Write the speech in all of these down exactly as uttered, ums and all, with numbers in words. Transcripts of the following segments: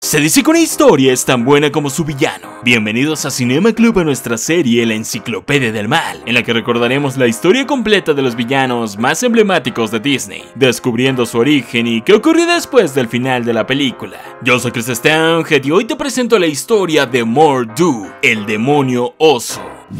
Se dice que una historia es tan buena como su villano. Bienvenidos a Cinema Club, a nuestra serie La Enciclopedia del Mal, en la que recordaremos la historia completa de los villanos más emblemáticos de Disney, descubriendo su origen y qué ocurrió después del final de la película. Yo soy Chris Stanhead y hoy te presento la historia de Mor'du, el demonio oso.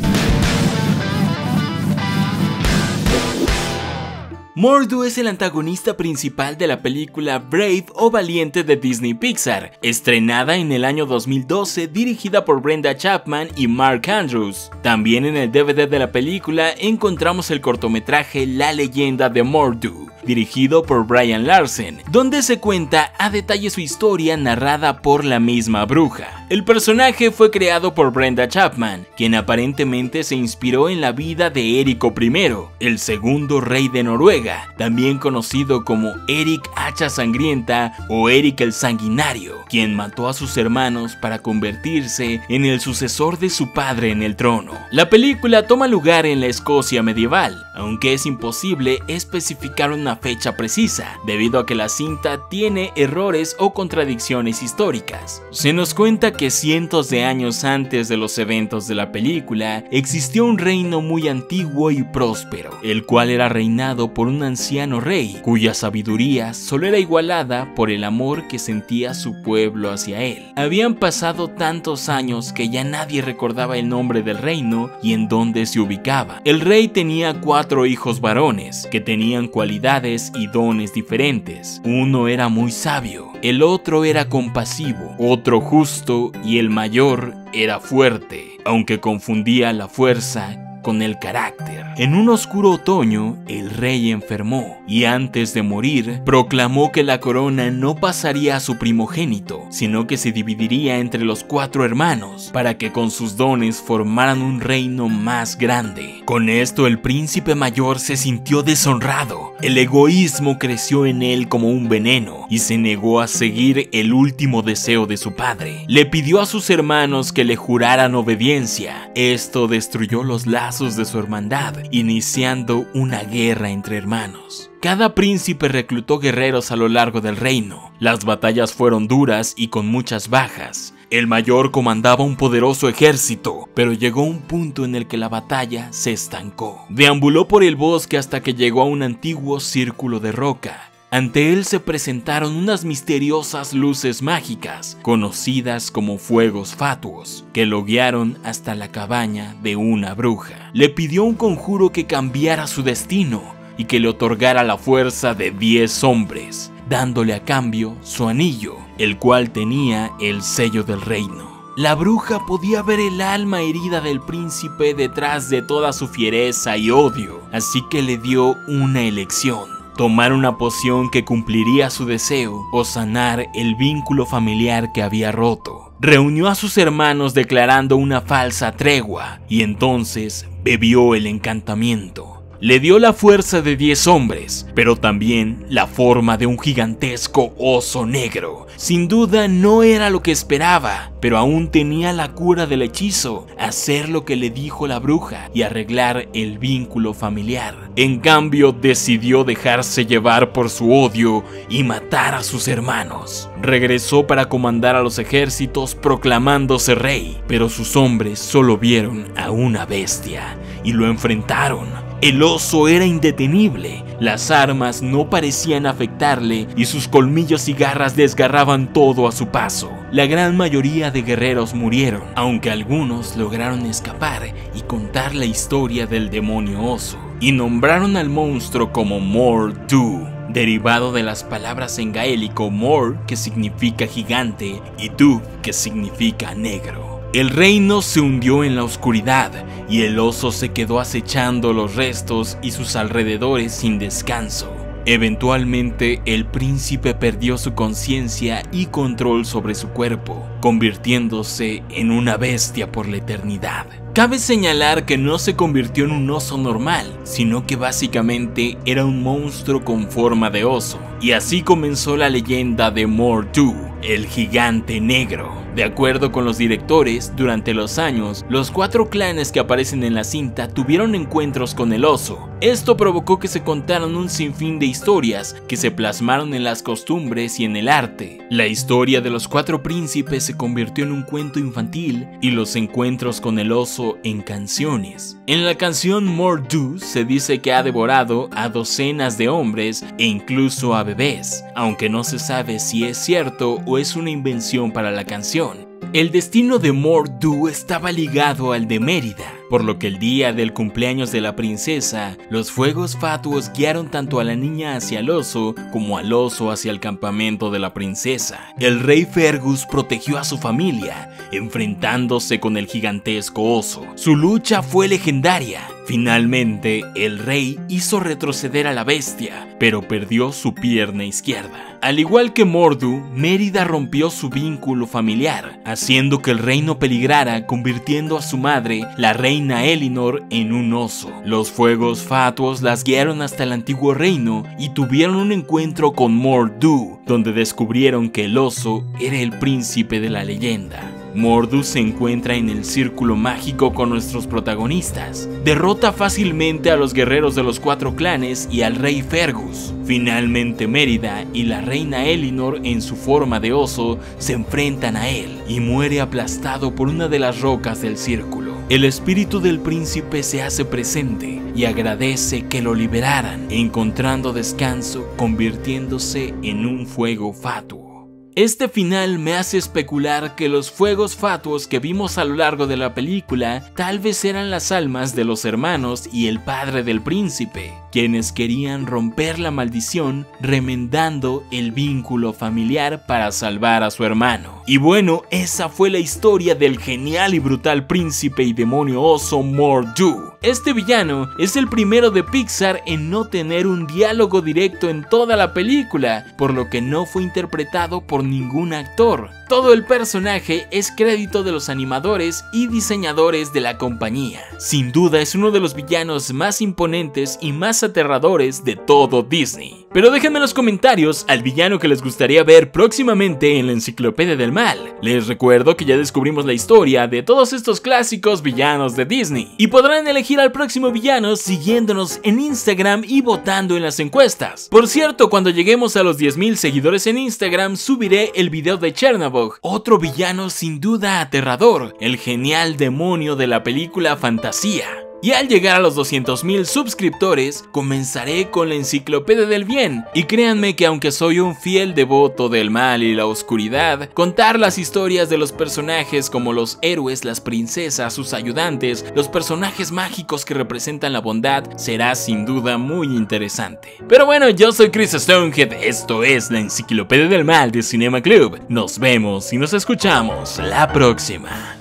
Mor'du es el antagonista principal de la película Brave o Valiente de Disney Pixar, estrenada en el año dos mil doce, dirigida por Brenda Chapman y Mark Andrews. También en el D V D de la película encontramos el cortometraje La Leyenda de Mor'du, dirigido por Brian Larsen, donde se cuenta a detalle su historia narrada por la misma bruja. El personaje fue creado por Brenda Chapman, quien aparentemente se inspiró en la vida de Érico primero, el segundo rey de Noruega, también conocido como Eric Hacha Sangrienta o Eric el Sanguinario, quien mató a sus hermanos para convertirse en el sucesor de su padre en el trono. La película toma lugar en la Escocia medieval, aunque es imposible especificar una fecha precisa, debido a que la cinta tiene errores o contradicciones históricas. Se nos cuenta que cientos de años antes de los eventos de la película, existió un reino muy antiguo y próspero, el cual era reinado por un anciano rey, cuya sabiduría solo era igualada por el amor que sentía su pueblo hacia él. Habían pasado tantos años que ya nadie recordaba el nombre del reino y en dónde se ubicaba. El rey tenía cuatro hijos varones, que tenían cualidades y dones diferentes. Uno era muy sabio, el otro era compasivo, otro justo y el mayor era fuerte, aunque confundía la fuerza con el carácter. En un oscuro otoño, el rey enfermó y antes de morir, proclamó que la corona no pasaría a su primogénito, sino que se dividiría entre los cuatro hermanos, para que con sus dones formaran un reino más grande. Con esto, el príncipe mayor se sintió deshonrado. El egoísmo creció en él como un veneno y se negó a seguir el último deseo de su padre. Le pidió a sus hermanos que le juraran obediencia. Esto destruyó los lazos de su hermandad, iniciando una guerra entre hermanos. Cada príncipe reclutó guerreros a lo largo del reino. Las batallas fueron duras y con muchas bajas. El mayor comandaba un poderoso ejército, pero llegó un punto en el que la batalla se estancó. Deambuló por el bosque hasta que llegó a un antiguo círculo de roca. Ante él se presentaron unas misteriosas luces mágicas, conocidas como fuegos fatuos, que lo guiaron hasta la cabaña de una bruja. Le pidió un conjuro que cambiara su destino y que le otorgara la fuerza de diez hombres, dándole a cambio su anillo, el cual tenía el sello del reino. La bruja podía ver el alma herida del príncipe detrás de toda su fiereza y odio, así que le dio una elección: tomar una poción que cumpliría su deseo o sanar el vínculo familiar que había roto. Reunió a sus hermanos declarando una falsa tregua y entonces bebió el encantamiento. Le dio la fuerza de diez hombres, pero también la forma de un gigantesco oso negro. Sin duda no era lo que esperaba, pero aún tenía la cura del hechizo: hacer lo que le dijo la bruja y arreglar el vínculo familiar. En cambio, decidió dejarse llevar por su odio y matar a sus hermanos. Regresó para comandar a los ejércitos proclamándose rey, pero sus hombres solo vieron a una bestia y lo enfrentaron. El oso era indetenible, las armas no parecían afectarle y sus colmillos y garras desgarraban todo a su paso. La gran mayoría de guerreros murieron, aunque algunos lograron escapar y contar la historia del demonio oso, y nombraron al monstruo como Mor'du, derivado de las palabras en gaélico Mor, que significa gigante, y Du, que significa negro. El reino se hundió en la oscuridad y el oso se quedó acechando los restos y sus alrededores sin descanso. Eventualmente, el príncipe perdió su conciencia y control sobre su cuerpo, convirtiéndose en una bestia por la eternidad. Cabe señalar que no se convirtió en un oso normal, sino que básicamente era un monstruo con forma de oso. Y así comenzó la leyenda de Mor'du, el gigante negro. De acuerdo con los directores, durante los años, los cuatro clanes que aparecen en la cinta tuvieron encuentros con el oso, Esto provocó que se contaran un sinfín de historias que se plasmaron en las costumbres y en el arte. La historia de los cuatro príncipes se convirtió en un cuento infantil y los encuentros con el oso en canciones. En la canción Mor'du se dice que ha devorado a docenas de hombres e incluso a bebés, aunque no se sabe si es cierto o es una invención para la canción. El destino de Mor'du estaba ligado al de Mérida, por lo que el día del cumpleaños de la princesa, los fuegos fatuos guiaron tanto a la niña hacia el oso como al oso hacia el campamento de la princesa. El rey Fergus protegió a su familia, enfrentándose con el gigantesco oso. Su lucha fue legendaria. Finalmente, el rey hizo retroceder a la bestia, pero perdió su pierna izquierda. Al igual que Mor'du, Mérida rompió su vínculo familiar, haciendo que el reino peligrara, convirtiendo a su madre, la reina Elinor, en un oso. Los fuegos fatuos las guiaron hasta el antiguo reino y tuvieron un encuentro con Mor'du, donde descubrieron que el oso era el príncipe de la leyenda. Mor'du se encuentra en el círculo mágico con nuestros protagonistas. Derrota fácilmente a los guerreros de los cuatro clanes y al rey Fergus. Finalmente Mérida y la reina Elinor en su forma de oso se enfrentan a él y muere aplastado por una de las rocas del círculo. El espíritu del príncipe se hace presente y agradece que lo liberaran, encontrando descanso, convirtiéndose en un fuego fatuo. Este final me hace especular que los fuegos fatuos que vimos a lo largo de la película tal vez eran las almas de los hermanos y el padre del príncipe, quienes querían romper la maldición remendando el vínculo familiar para salvar a su hermano. Y bueno, esa fue la historia del genial y brutal príncipe y demonio oso Mor'du. Este villano es el primero de Pixar en no tener un diálogo directo en toda la película, por lo que no fue interpretado por ningún actor. Todo el personaje es crédito de los animadores y diseñadores de la compañía. Sin duda es uno de los villanos más imponentes y más aterradores de todo Disney. Pero déjenme en los comentarios al villano que les gustaría ver próximamente en la Enciclopedia del Mal. Les recuerdo que ya descubrimos la historia de todos estos clásicos villanos de Disney y podrán elegir al próximo villano siguiéndonos en Instagram y votando en las encuestas. Por cierto, cuando lleguemos a los diez mil seguidores en Instagram subiré el video de Chernabog, otro villano sin duda aterrador, el genial demonio de la película Fantasía. Y al llegar a los doscientos mil suscriptores, comenzaré con la Enciclopedia del Bien. Y créanme que aunque soy un fiel devoto del mal y la oscuridad, contar las historias de los personajes como los héroes, las princesas, sus ayudantes, los personajes mágicos que representan la bondad, será sin duda muy interesante. Pero bueno, yo soy Chris Stonehead, esto es la Enciclopedia del Mal de Cinema Club. Nos vemos y nos escuchamos la próxima.